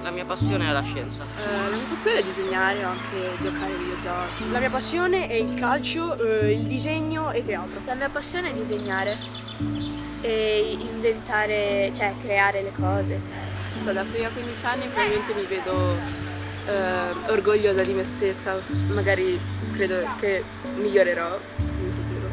La mia passione è la scienza. La mia passione è disegnare o anche giocare ai videogiochi. La mia passione è il calcio, il disegno e teatro. La mia passione è disegnare e inventare, cioè creare le cose. Da qui a 15 anni probabilmente mi vedo orgogliosa di me stessa, magari credo che migliorerò in futuro.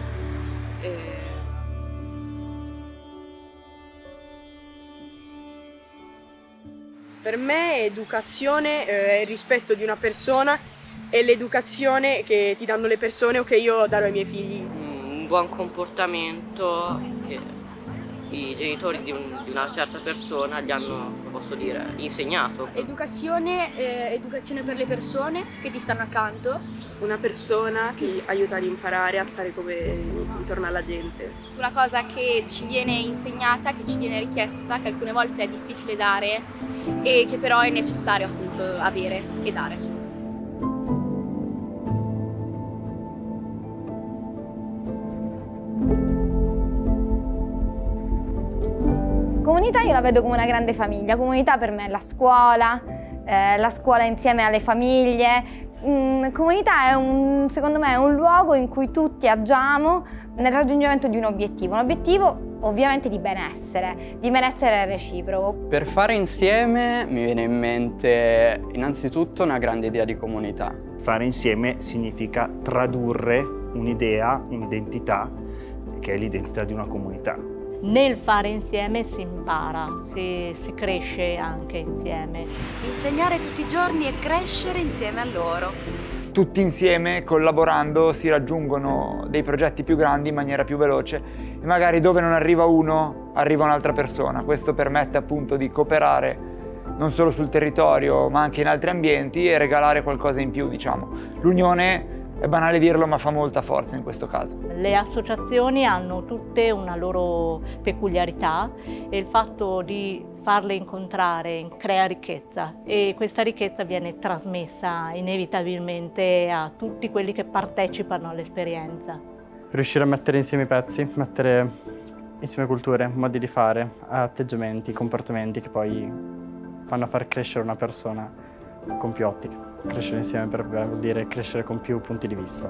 Per me educazione è il rispetto di una persona e l'educazione che ti danno le persone o che io darò ai miei figli. Un buon comportamento che i genitori di una certa persona gli hanno, come posso dire, insegnato. Educazione per le persone che ti stanno accanto. Una persona che aiuta ad imparare a stare come intorno alla gente. Una cosa che ci viene insegnata, che ci viene richiesta, che alcune volte è difficile dare e che però è necessario appunto avere e dare. Comunità io la vedo come una grande famiglia. Comunità per me è la scuola insieme alle famiglie. Comunità è secondo me è un luogo in cui tutti agiamo nel raggiungimento di un obiettivo ovviamente di benessere reciproco. Per fare insieme mi viene in mente innanzitutto una grande idea di comunità. Fare insieme significa tradurre un'idea, un'identità, che è l'identità di una comunità. Nel fare insieme si impara, si cresce anche insieme. Insegnare tutti i giorni e crescere insieme a loro. Tutti insieme, collaborando, si raggiungono dei progetti più grandi in maniera più veloce e magari dove non arriva uno, arriva un'altra persona. Questo permette appunto di cooperare non solo sul territorio ma anche in altri ambienti e regalare qualcosa in più, diciamo. L'unione, è banale dirlo, ma fa molta forza in questo caso. Le associazioni hanno tutte una loro peculiarità e il fatto di farle incontrare crea ricchezza e questa ricchezza viene trasmessa inevitabilmente a tutti quelli che partecipano all'esperienza. Riuscire a mettere insieme i pezzi, mettere insieme culture, modi di fare, atteggiamenti, comportamenti che poi vanno a far crescere una persona con più ottiche. Crescere insieme per me vuol dire crescere con più punti di vista.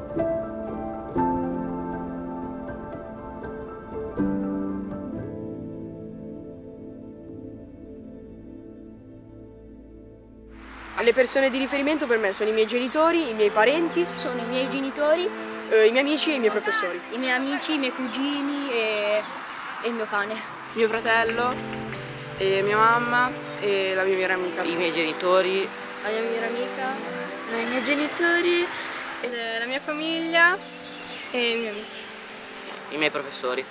Le persone di riferimento per me sono i miei genitori, i miei parenti. Sono i miei genitori, i miei amici e i miei professori. i miei amici, i miei cugini e il mio cane. Mio fratello, e mia mamma e la mia migliore amica. I miei genitori. La mia migliore amica, I miei genitori, la mia famiglia e i miei amici. I miei professori.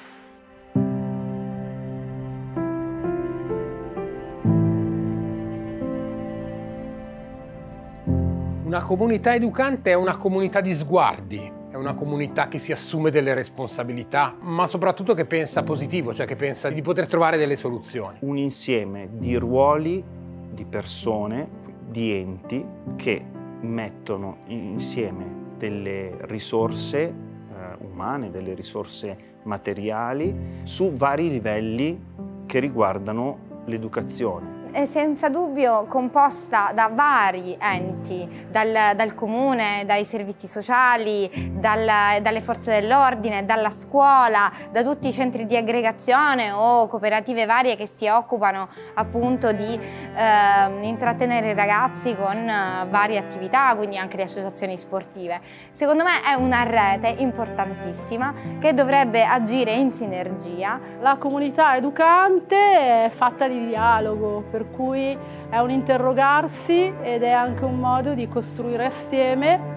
Una comunità educante è una comunità di sguardi, è una comunità che si assume delle responsabilità, ma soprattutto che pensa positivo, cioè che pensa di poter trovare delle soluzioni. Un insieme di ruoli, di persone, di enti che mettono insieme delle risorse umane, delle risorse materiali su vari livelli che riguardano l'educazione. È senza dubbio composta da vari enti, dal comune, dai servizi sociali, dalle forze dell'ordine, dalla scuola, da tutti i centri di aggregazione o cooperative varie che si occupano appunto di intrattenere i ragazzi con varie attività, quindi anche le associazioni sportive. Secondo me è una rete importantissima che dovrebbe agire in sinergia. La comunità educante è fatta di dialogo, per cui è un interrogarsi ed è anche un modo di costruire assieme.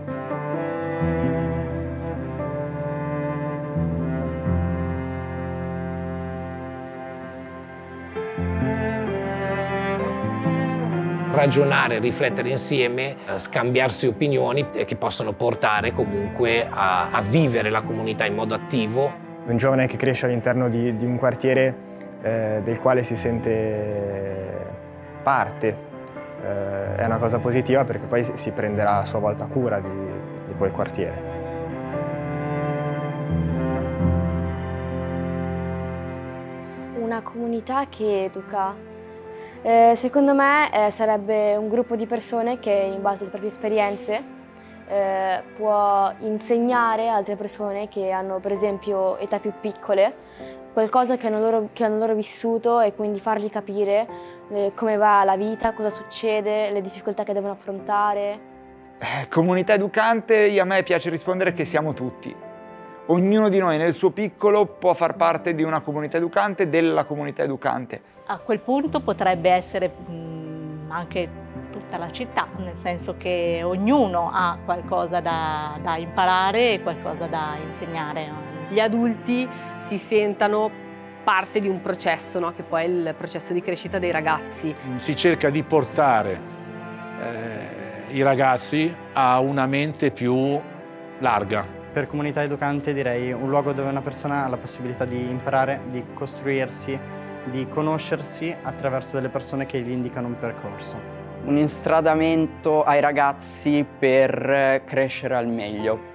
Ragionare, riflettere insieme, scambiarsi opinioni che possono portare comunque a vivere la comunità in modo attivo. Un giovane che cresce all'interno di un quartiere del quale si sente parte, è una cosa positiva perché poi si prenderà a sua volta cura di quel quartiere. Una comunità che educa. Secondo me sarebbe un gruppo di persone che in base alle proprie esperienze può insegnare a altre persone che hanno per esempio età più piccole qualcosa che hanno loro vissuto e quindi fargli capire come va la vita, cosa succede, le difficoltà che devono affrontare. Comunità educante, a me piace rispondere che siamo tutti. Ognuno di noi nel suo piccolo può far parte di una comunità educante, della comunità educante. A quel punto potrebbe essere anche tutta la città, nel senso che ognuno ha qualcosa da imparare e qualcosa da insegnare. Gli adulti si sentano parte di un processo, no? Che poi è il processo di crescita dei ragazzi. Si cerca di portare i ragazzi a una mente più larga. Per comunità educante direi un luogo dove una persona ha la possibilità di imparare, di costruirsi, di conoscersi attraverso delle persone che gli indicano un percorso. Un instradamento ai ragazzi per crescere al meglio.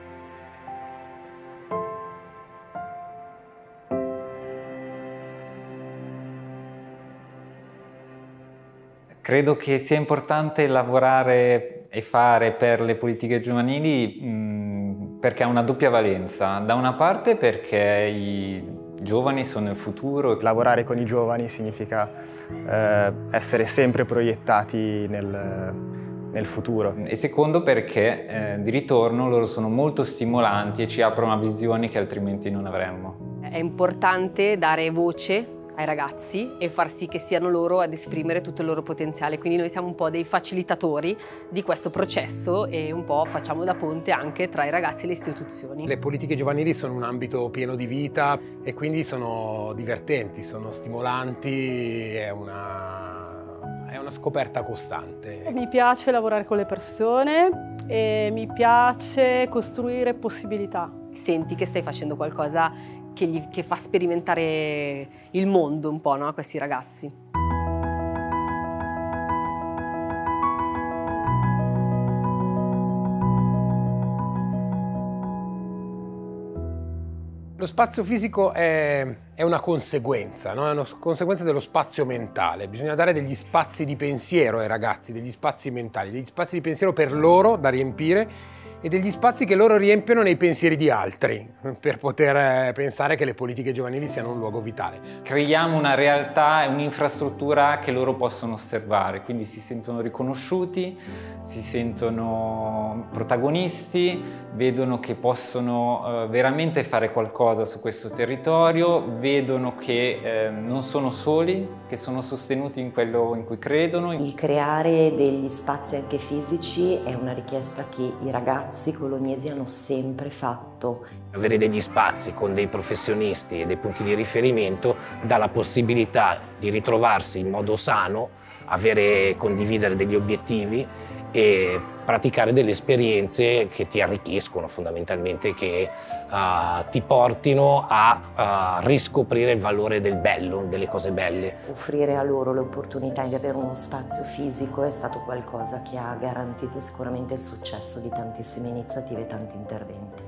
Credo che sia importante lavorare e fare per le politiche giovanili perché ha una doppia valenza. Da una parte perché i giovani sono il futuro. Lavorare con i giovani significa essere sempre proiettati nel futuro. E secondo perché di ritorno loro sono molto stimolanti e ci aprono a visioni che altrimenti non avremmo. È importante dare voce ai ragazzi e far sì che siano loro ad esprimere tutto il loro potenziale, quindi noi siamo un po' dei facilitatori di questo processo e un po' facciamo da ponte anche tra i ragazzi e le istituzioni. Le politiche giovanili sono un ambito pieno di vita e quindi sono divertenti, sono stimolanti, è una scoperta costante. Mi piace lavorare con le persone e mi piace costruire possibilità. Senti che stai facendo qualcosa che fa sperimentare il mondo un po', no, a questi ragazzi. Lo spazio fisico è una conseguenza, no? È una conseguenza dello spazio mentale. Bisogna dare degli spazi di pensiero ai ragazzi, degli spazi mentali, degli spazi di pensiero per loro da riempire e degli spazi che loro riempiono nei pensieri di altri per poter pensare che le politiche giovanili siano un luogo vitale. Creiamo una realtà e un'infrastruttura che loro possono osservare, quindi si sentono riconosciuti, si sentono protagonisti, vedono che possono veramente fare qualcosa su questo territorio, vedono che non sono soli, che sono sostenuti in quello in cui credono. Il creare degli spazi anche fisici è una richiesta che i ragazzi colognesi hanno sempre fatto. Avere degli spazi con dei professionisti e dei punti di riferimento dà la possibilità di ritrovarsi in modo sano, condividere degli obiettivi e praticare delle esperienze che ti arricchiscono fondamentalmente, che ti portino a riscoprire il valore del bello, delle cose belle. Offrire a loro l'opportunità di avere uno spazio fisico è stato qualcosa che ha garantito sicuramente il successo di tantissime iniziative e tanti interventi.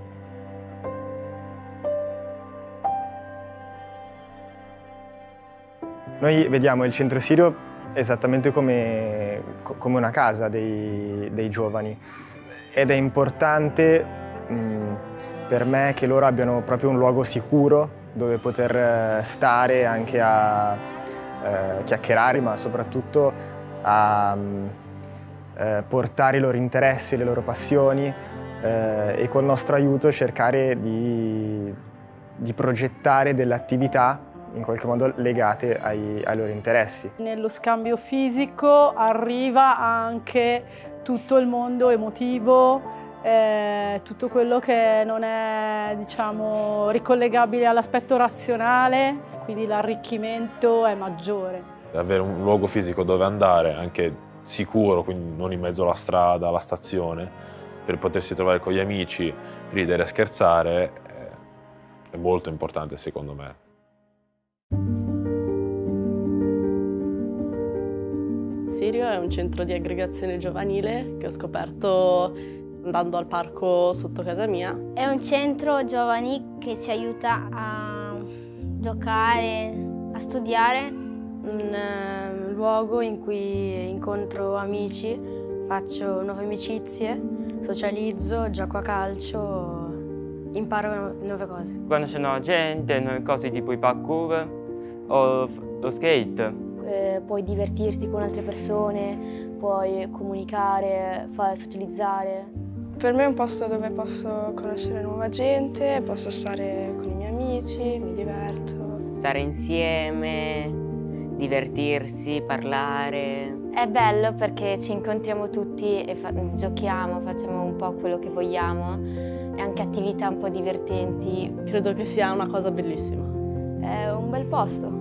Noi vediamo il centro Sirio esattamente come una casa dei giovani ed è importante per me che loro abbiano proprio un luogo sicuro dove poter stare anche a chiacchierare, ma soprattutto a portare i loro interessi, le loro passioni e col nostro aiuto cercare di progettare delle attività in qualche modo legate ai loro interessi. Nello scambio fisico arriva anche tutto il mondo emotivo, tutto quello che non è, diciamo, ricollegabile all'aspetto razionale, quindi l'arricchimento è maggiore. Avere un luogo fisico dove andare, anche sicuro, quindi non in mezzo alla strada, alla stazione, per potersi trovare con gli amici, ridere e scherzare, è molto importante secondo me. Sirio è un centro di aggregazione giovanile che ho scoperto andando al parco sotto casa mia. È un centro giovani che ci aiuta a giocare, a studiare. Un luogo in cui incontro amici, faccio nuove amicizie, socializzo, gioco a calcio, imparo nuove cose. Conoscono gente, nuove cose tipo i parkour o lo skate. Puoi divertirti con altre persone, puoi comunicare, socializzare. Per me è un posto dove posso conoscere nuova gente, posso stare con i miei amici, mi diverto. Stare insieme, divertirsi, parlare. È bello perché ci incontriamo tutti e giochiamo, facciamo un po' quello che vogliamo e anche attività un po' divertenti. Credo che sia una cosa bellissima. È un bel posto.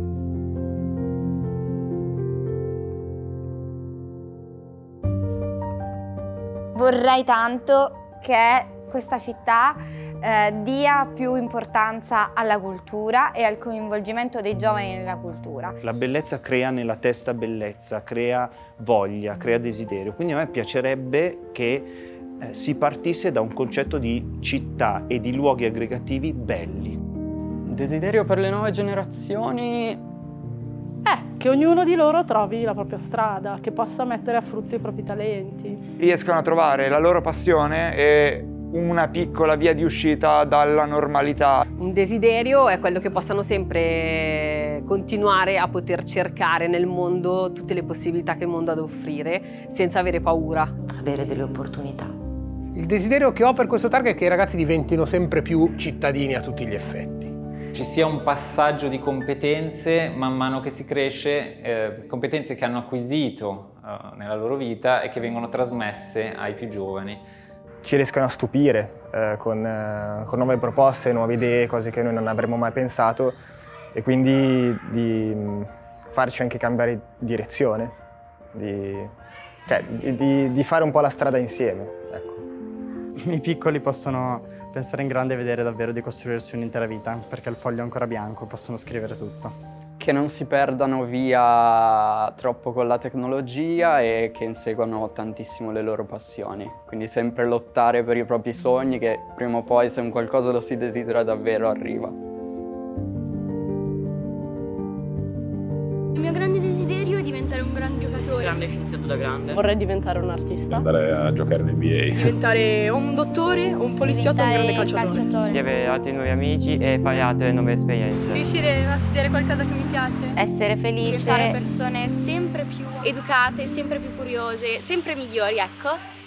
Vorrei tanto che questa città dia più importanza alla cultura e al coinvolgimento dei giovani nella cultura. La bellezza crea nella testa bellezza, crea voglia, crea desiderio. Quindi a me piacerebbe che si partisse da un concetto di città e di luoghi aggregativi belli. Desiderio per le nuove generazioni? Che ognuno di loro trovi la propria strada, che possa mettere a frutto i propri talenti. Riescono a trovare la loro passione e una piccola via di uscita dalla normalità. Un desiderio è quello che possano sempre continuare a poter cercare nel mondo tutte le possibilità che il mondo ha da offrire senza avere paura. Avere delle opportunità. Il desiderio che ho per questo target è che i ragazzi diventino sempre più cittadini a tutti gli effetti. Ci sia un passaggio di competenze man mano che si cresce, competenze che hanno acquisito nella loro vita e che vengono trasmesse ai più giovani. Ci riescono a stupire con nuove proposte, nuove idee, cose che noi non avremmo mai pensato e quindi di farci anche cambiare direzione, di fare un po' la strada insieme. Ecco. I piccoli possono pensare in grande e vedere davvero di costruirsi un'intera vita, perché il foglio è ancora bianco, possono scrivere tutto. Che non si perdano via troppo con la tecnologia e che inseguano tantissimo le loro passioni. Quindi sempre lottare per i propri sogni, che prima o poi, se un qualcosa lo si desidera davvero, arriva. Il mio grande desiderio è diventare un gran giocatore. Grande scienziato da grande. Vorrei diventare un artista. Andare a giocare in NBA. Diventare o un dottore, o un poliziotto, o un grande calciatore. Di avere altri nuovi amici e fare altre nuove esperienze. Riuscire a studiare qualcosa che mi piace. Essere felice. Diventare persone sempre più educate, sempre più curiose, sempre migliori, ecco.